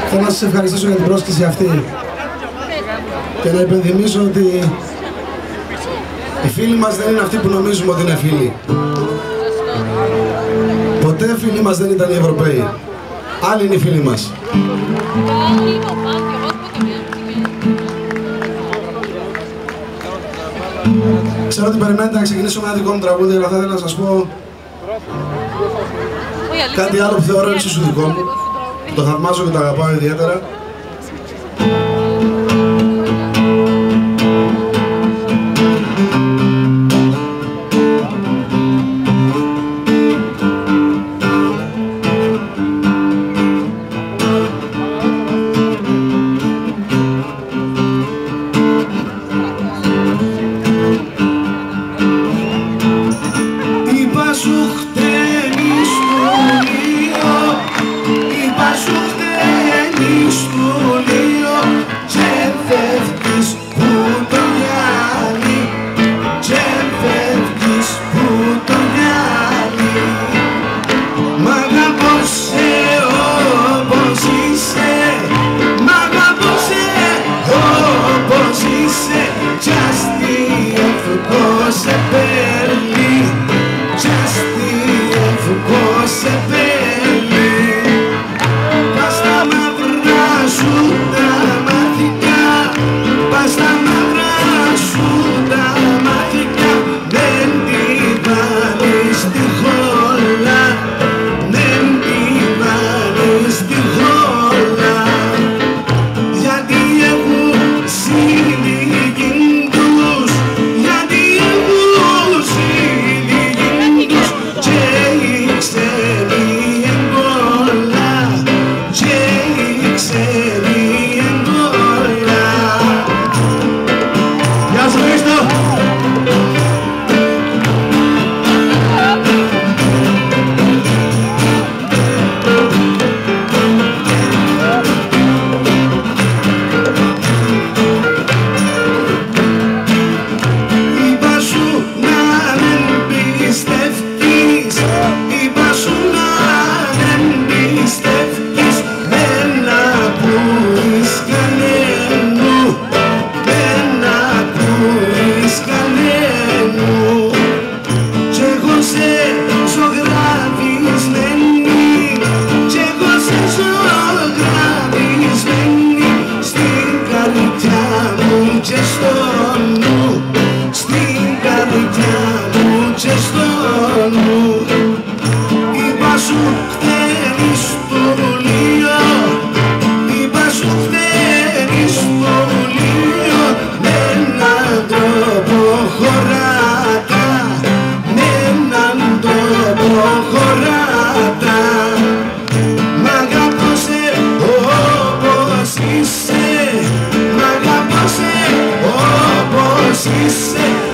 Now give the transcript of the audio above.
Θέλω να σας ευχαριστήσω για την πρόσκληση αυτή και να υπενθυμίσω ότι οι φίλοι μας δεν είναι αυτοί που νομίζουμε ότι είναι φίλοι. Ποτέ φίλοι μας δεν ήταν οι Ευρωπαίοι. Άλλοι είναι οι φίλοι μας. Ξέρω ότι περιμένετε να ξεκινήσω ένα δικό μου τραγούδι, αλλά θα ήθελα να σας πω κάτι άλλο που θεωρώ εξίσου δικό μου. Το θαυμάζω και το αγαπάω ιδιαίτερα. She said